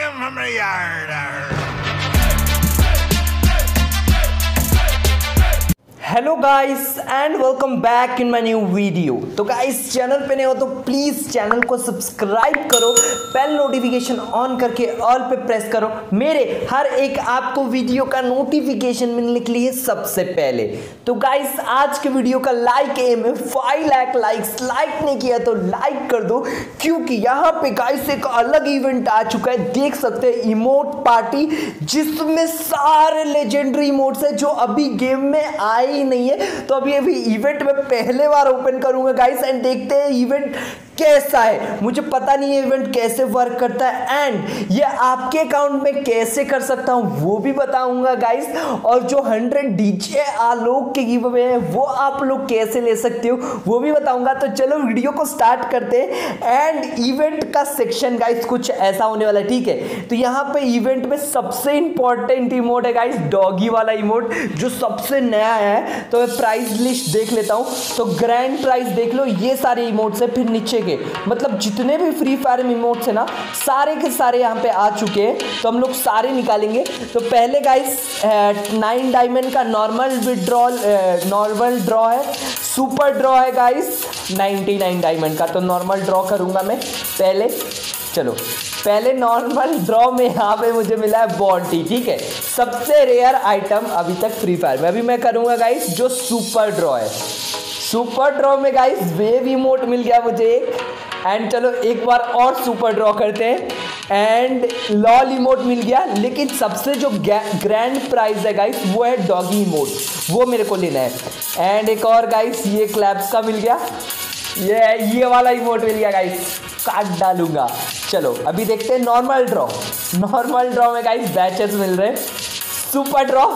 him from the yard. Hello guys and welcome back in my new video. तो guys channel पे नए हो तो प्लीज चैनल को सब्सक्राइब करो, बेल नोटिफिकेशन ऑन करके ऑल पे प्रेस करो मेरे हर एक आपको वीडियो का नोटिफिकेशन मिलने के लिए सबसे पहले। तो गाइस आज के वीडियो का लाइक एम है 5 लाख लाइक्स। लाइक नहीं किया तो लाइक कर दो, क्योंकि यहाँ पे गाइस एक अलग इवेंट आ चुका है। देख सकते हैं इमोट पार्टी, जिसमें सारे लेजेंडरी इमोट्स है जो अभी गेम में आए नहीं है। तो अभी इवेंट में पहले बार ओपन करूंगा गाइस एंड देखते हैं इवेंट कैसा है। मुझे पता नहीं है इवेंट कैसे वर्क करता है एंड ये आपके अकाउंट में कैसे कर सकता हूं वो भी बताऊंगा गाइस। और जो 100 डीजे आलोक के गिव अवे है वो आप लोग कैसे ले सकते हो वो भी बताऊंगा। तो चलो वीडियो को स्टार्ट करते हैं। एंड इवेंट का सेक्शन गाइस कुछ ऐसा होने वाला है, ठीक है। तो यहाँ पे इवेंट में सबसे इंपॉर्टेंट इमोट है गाइस डॉगी वाला इमोट, जो सबसे नया है। तो मैं प्राइस लिस्ट देख लेता हूँ। तो ग्रैंड प्राइस देख लो, ये सारे इमोट्स है। फिर नीचे मतलब जितने भी फ्री फायर इमोट्स है ना, सारे के सारे यहाँ पे आ चुके हैं। तो हम लोग सारे निकालेंगे। तो पहले गाइस 9 डायमंड का नॉर्मल विड्रॉल नॉर्मल ड्रॉ है। सुपर ड्रॉ है गाइस 99 डायमंड का। तो नॉर्मल ड्रॉ करूंगा मैं पहले। चलो पहले नॉर्मल ड्रॉ में यहाँ पे मुझे मिला है बॉन्टी, ठीक है, सबसे रेयर आइटम अभी तक फ्री फायर में। अभी मैं करूंगा गाइस जो सुपर ड्रॉ है। सुपर ड्रॉ में गाइस वेव इमोट मिल गया मुझे एक। एंड चलो एक बार और सुपर ड्रॉ करते हैं। एंड लॉल इमोट मिल गया। लेकिन सबसे जो ग्रैंड प्राइज है गाइस वो है डॉगी इमोट, वो मेरे को लेना है। एंड एक और गाइस ये क्लैप्स का मिल गया, ये वाला इमोट मिल गया गाइस, काट डालूंगा। चलो अभी देखते हैं नॉर्मल ड्रॉ। नॉर्मल ड्रॉ में गाइस बैचेस मिल रहे हैं। सुपर ड्रॉ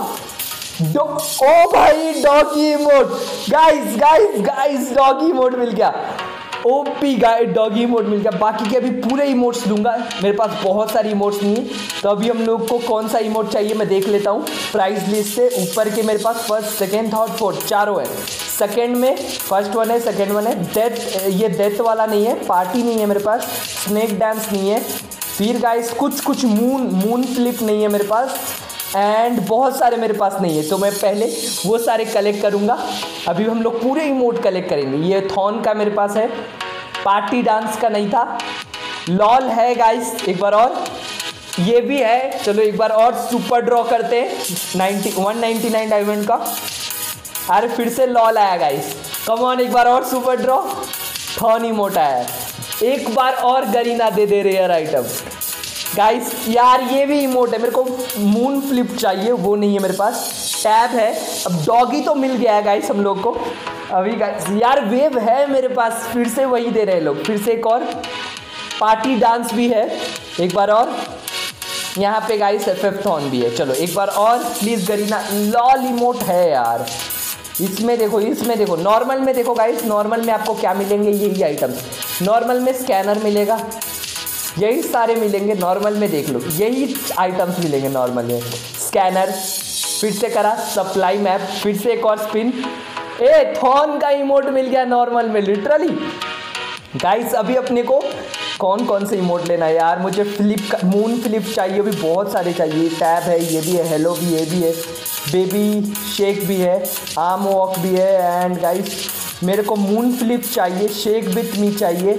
ओ भाई doggy emote guys guys guys doggy emote मिल गया। ओपी गाइस डॉगी इमोट मिल गया। बाकी के अभी पूरे इमोट्स दूंगा, मेरे पास बहुत सारी इमोट्स नहीं है। तो अभी हम लोग को कौन सा इमोट चाहिए मैं देख लेता हूँ प्राइस लिस्ट से। ऊपर के मेरे पास फर्स्ट सेकेंड थर्ड फोर्थ चारों है। सेकेंड में फर्स्ट वन है, सेकेंड वन है। डेथ, ये डेथ वाला नहीं है, पार्टी नहीं है मेरे पास, स्नेक डांस नहीं है। फिर गाइस कुछ मून फ्लिप नहीं है मेरे पास। एंड बहुत सारे मेरे पास नहीं है। तो मैं पहले वो सारे कलेक्ट करूंगा। अभी हम लोग पूरे इमोट कलेक्ट करेंगे। ये थॉन का मेरे पास है, पार्टी डांस का नहीं था। लॉल है गाइस एक बार और, ये भी है। चलो एक बार और सुपर ड्रॉ करते हैं 199 डायमंड का। अरे फिर से लॉल आया गाइस, कम ऑन एक बार और सुपर ड्रॉ। थॉन इमोट आया, एक बार और गरीना दे रेयर आइटम गाइस। यार ये भी इमोट है, मेरे को मून फ्लिप चाहिए, वो नहीं है मेरे पास। टैब है। अब डॉगी तो मिल गया है गाइस हम लोग को अभी गाइस। यार वेव है मेरे पास, फिर से वही दे रहे लोग। फिर से एक और पार्टी डांस भी है एक बार और। यहाँ पे गाइस FF थॉन भी है। चलो एक बार और प्लीज गरीना। लॉल इमोट है यार, इसमें देखो नॉर्मल में देखो गाइस। नॉर्मल में आपको क्या मिलेंगे, यही आइटम्स। नॉर्मल में स्कैनर मिलेगा, यही सारे मिलेंगे। नॉर्मल में देख लो यही आइटम्स मिलेंगे नॉर्मल में। स्कैनर, फिर से करा सप्लाई मैप, फिर से एक और स्पिन। थॉन का इमोट मिल गया नॉर्मल में लिटरली गाइस। अभी अपने को कौन से इमोट लेना है यार। मुझे मून फ्लिप चाहिए, भी बहुत सारे चाहिए। टैब है, ये भी है, हेलो भी, ये भी है, बेबी शेक भी है, आर्म वॉक भी है। एंड गाइस मेरे को मून फ्लिप चाहिए, शेक विथ मी चाहिए।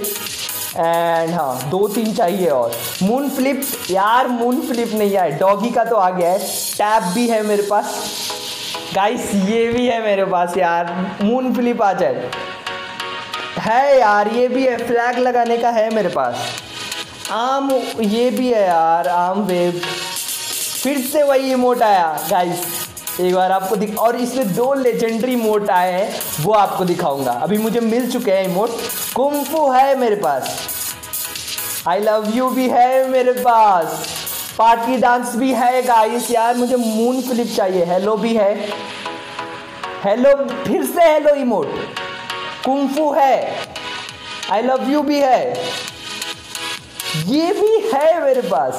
एंड हाँ 2-3 चाहिए और मून फ्लिप। यार मून फ्लिप नहीं है, डॉगी का तो आ गया है। टैब भी है मेरे पास गाइस, ये भी है मेरे पास यार। मून फ्लिप आ जाए है यार, ये भी है, फ्लैग लगाने का है मेरे पास। आर्म ये भी है यार, आर्म वेव। फिर से वही इमोट आया गाइस, एक बार आपको और इसमें 2 लेजेंडरी इमोट आए हैं, वो आपको दिखाऊंगा। अभी मुझे मिल चुके हैं इमोट। कुंफू है मेरे पास, आई लव यू भी है मेरे पास, पार्टी डांस भी है गाइस। यार मुझे मून फ्लिप चाहिए, हेलो भी है, हेलो फिर से हेलो इमोट। कुंफू है, आई लव यू भी है, ये भी है मेरे पास।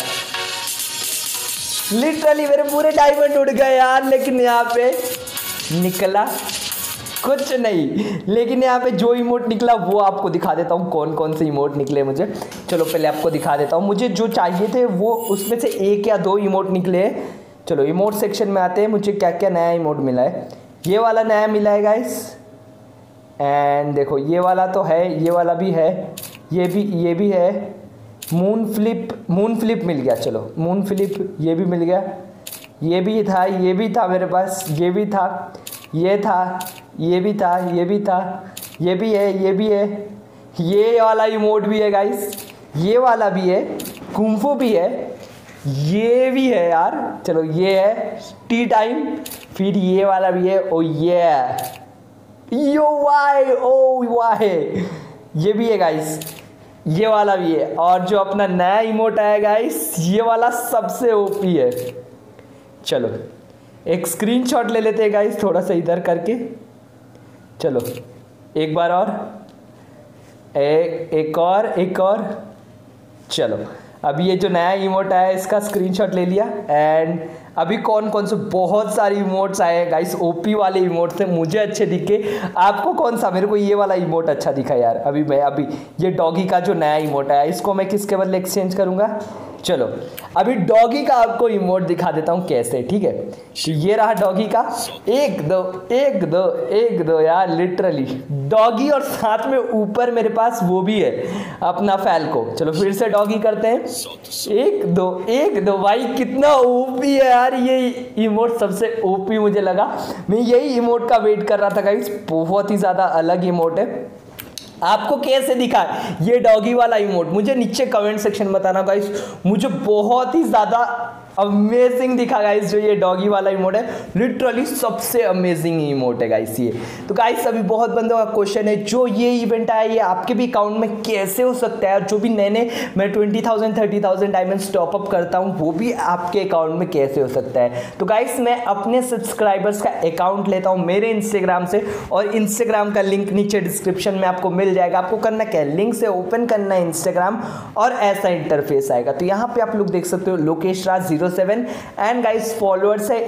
लिटरली मेरे पूरे डायमंड उड़ गए यार, लेकिन यहाँ पे निकला कुछ नहीं, लेकिन यहाँ पे जो इमोट निकला वो आपको दिखा देता हूँ कौन कौन से इमोट निकले मुझे। चलो पहले आपको दिखा देता हूँ, मुझे जो चाहिए थे वो उसमें से 1 या 2 इमोट निकले। चलो इमोट सेक्शन में आते हैं, मुझे क्या क्या नया इमोट मिला है। ये वाला नया मिला है गाइस, एंड देखो ये वाला तो है, ये वाला भी है, ये भी है। मून फ्लिप मिल गया। चलो मून फ्लिप ये भी मिल गया, ये भी था मेरे पास, ये भी था, ये था, ये भी था, ये भी था, ये भी है, ये भी है, ये वाला इमोट भी है गाइस, ये वाला भी है, कुंफू भी है, ये भी है यार। चलो ये है टी टाइम, फिर ये वाला भी है। ओ वाई ये भी है गाइस, ये वाला भी है। और जो अपना नया इमोट आया गाइस, ये वाला सबसे ओपी है। चलो एक स्क्रीनशॉट ले लेते हैं गाइस, थोड़ा सा इधर करके। चलो एक बार और, एक और। चलो अब ये जो नया इमोट आया है इसका स्क्रीनशॉट ले लिया। एंड अभी कौन कौन से बहुत सारे इमोट्स आए हैं गाइस, ओपी वाले इमोट थे, मुझे अच्छे दिखे। आपको कौन सा? मेरे को ये वाला इमोट अच्छा दिखा यार। अभी ये डॉगी का जो नया इमोट आया, इसको मैं किसके बदले एक्सचेंज करूँगा। चलो अभी डॉगी का आपको इमोट दिखा देता हूँ कैसे, ठीक है। तो ये रहा डॉगी का, एक दो यार, लिटरली डॉगी। और साथ में ऊपर मेरे पास वो भी है अपना फैल्को। चलो फिर से डॉगी करते हैं, एक दो भाई, कितना ओपी है यार ये इमोट, सबसे ओपी मुझे लगा। मैं यही इमोट का वेट कर रहा था गाइस, बहुत ही ज़्यादा अलग इमोट है। आपको कैसे दिखा ये डॉगी वाला इमोट, मुझे नीचे कमेंट सेक्शन में बताना गाइस। मुझे बहुत ही ज़्यादा अमेजिंग दिखा गाइस जो ये डॉगी वाला इमोट है, लिटरली सबसे अमेजिंग इमोट है गाइस ये। तो गाइस अभी बहुत बंदों का क्वेश्चन है, जो ये इवेंट आया ये आपके भी अकाउंट में कैसे हो सकता है, और जो भी नए मैं 20,000 30,000 डायमंड्स टॉपअप करता हूँ वो भी आपके अकाउंट में कैसे हो सकता है। तो गाइस मैं अपने सब्सक्राइबर्स का अकाउंट लेता हूँ मेरे इंस्टाग्राम से, और इंस्टाग्राम का लिंक नीचे डिस्क्रिप्शन में आपको मिल जाएगा। आपको करना क्या है, लिंक से ओपन करना है इंस्टाग्राम, और ऐसा इंटरफेस आएगा। तो यहाँ पे आप लोग देख सकते हो Lokesh Raj 07 and guys followers है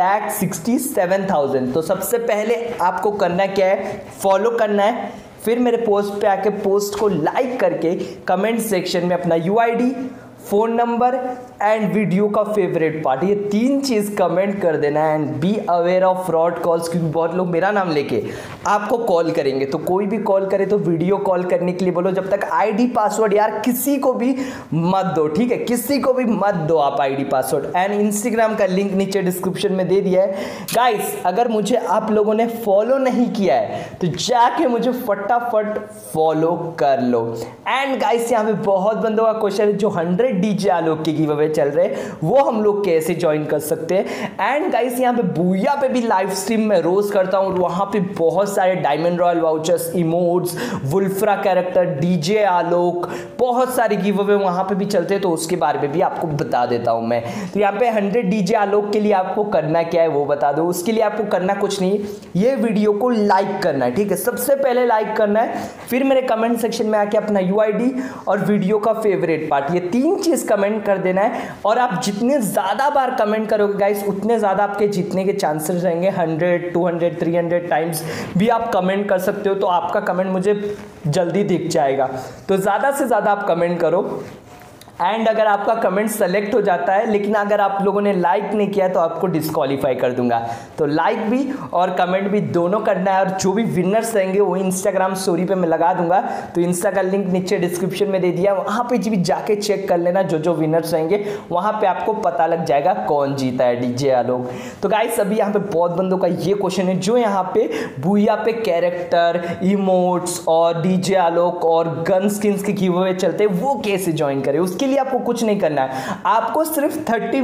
8,67,000। तो सबसे पहले आपको करना क्या है, फॉलो करना है, फिर मेरे पोस्ट पे आके पोस्ट को लाइक करके कमेंट सेक्शन में अपना UID, phone number and video का फेवरेट पार्ट, ये 3 चीज़ कमेंट कर देना है। And be aware of fraud calls, क्योंकि बहुत लोग मेरा नाम लेके आपको कॉल करेंगे। तो कोई भी कॉल करे तो वीडियो कॉल करने के लिए बोलो। जब तक आईडी पासवर्ड यार किसी को भी मत दो, ठीक है, किसी को भी मत दो आप आईडी पासवर्ड। एंड इंस्टाग्राम का लिंक नीचे डिस्क्रिप्शन में दे दिया है गाइस। अगर मुझे आप लोगों ने फॉलो नहीं किया है तो जाके मुझे फटाफट फॉलो कर लो। एंड गाइस यहाँ पे बहुत बंदों का क्वेश्चन है, जो 100 डीजे आलोक के गिव अवे चल रहे हैं वो हम लोग कैसे ज्वाइन कर सकते हैं। एंड गाइस यहाँ पे बूया पे भी लाइव स्ट्रीम में रोज करता हूँ, और वहाँ पे बहुत सारे diamond royal vouchers, emotes, Wolfrahh character, DJ Alok, बहुत सारे गिव अवे वहाँ पे भी चलते हैं, तो उसके बारे में भी आपको बता देता हूँ मैं। तो यहाँ पे 100 डीजे आलोक के लिए आपको करना क्या है वो बता दो। उसके लिए आपको करना कुछ नहीं, ये वीडियो को लाइक करना है, ठीक है, सबसे पहले लाइक करना है, फिर मेरे कमेंट सेक्शन में आके अपना यूआईडी और वीडियो का फेवरेट पार्ट, ये 3 चीज कमेंट कर देना है। और आप जितने ज्यादा बार कमेंट करोगे गाइस उतने ज्यादा आपके जीतने के चांसेस रहेंगे। 100 200 300 टाइम्स भी आप कमेंट कर सकते हो, तो आपका कमेंट मुझे जल्दी दिख जाएगा। तो ज्यादा से ज्यादा आप कमेंट करो। एंड अगर आपका कमेंट सेलेक्ट हो जाता है, लेकिन अगर आप लोगों ने लाइक नहीं किया तो आपको डिस्क्वालीफाई कर दूंगा। तो लाइक भी और कमेंट भी दोनों करना है, और जो भी विनर्स रहेंगे वो इंस्टाग्राम स्टोरी पे मैं लगा दूंगा। तो इंस्टा का लिंक नीचे डिस्क्रिप्शन में दे दिया, वहाँ पे भी जाके चेक कर लेना, जो विनर्स रहेंगे वहाँ पे आपको पता लग जाएगा कौन जीता है, डीजे आलोक। तो गाइस अभी यहाँ पे बहुत बंदों का ये क्वेश्चन है, जो यहाँ पे बूया पे कैरेक्टर, इमोट्स और डीजे आलोक और गन स्किन्स के गिव अवे चलते हैं वो कैसे ज्वाइन करें। उसके लिए आपको कुछ नहीं करना है, आपको सिर्फ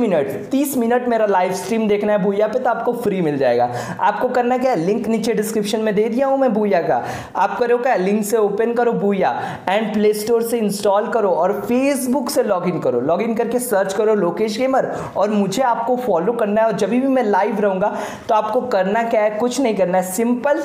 30 मिनट मेरा लाइव स्ट्रीम देखना है बूया पे, तो आपको फ्री मिल जाएगा। आपको करना क्या है, लिंक नीचे डिस्क्रिप्शन में दे दिया हूं मैं बूया का। आप करो क्या, लिंक से ओपन करो बूया एंड प्ले स्टोर से इंस्टॉल करो, और फेसबुक से लॉगिन करो। लॉगिन करके सर्च करो लोकेश गेमर, और मुझे आपको फॉलो करना है। और जब भी मैं लाइव रहूंगा तो आपको करना क्या है, कुछ नहीं करना है, सिंपल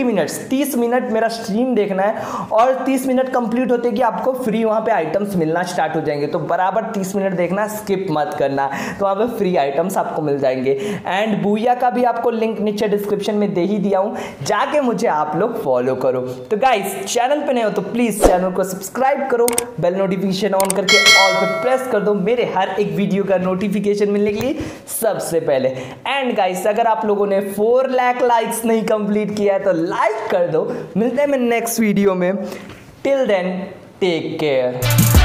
30 मिनट मेरा स्ट्रीम देखना है, और 30 मिनट कंप्लीट होते कि आपको फ्री वहां पे आइटम्स मिलना स्टार्ट हो जाएंगे। जाएंगे, तो बराबर 30 मिनट देखना, स्किप मत करना। तो वहाँ पे फ्री आइटम्स आपको मिल जाएंगे। एंड बूया का भी आपको लिंक नीचे डिस्क्रिप्शन में दे ही दिया हूँ, जाके मुझे आप लोग फॉलो करो। तो गाइस चैनल पे नए हो तो प्लीज चैनल को सब्सक्राइब करो, बेल नोटिफिकेशन ऑन करके ऑल पे प्रेस कर दो मेरे हर एक वीडियो का नोटिफिकेशन मिलने के लिए सबसे पहले। एंड गाइस अगर आप लोगों ने 4 लाख लाइक्स नहीं कंप्लीट किया है तो लाइक कर दो। मिलते हैं मैं नेक्स्ट वीडियो में। Till then take care.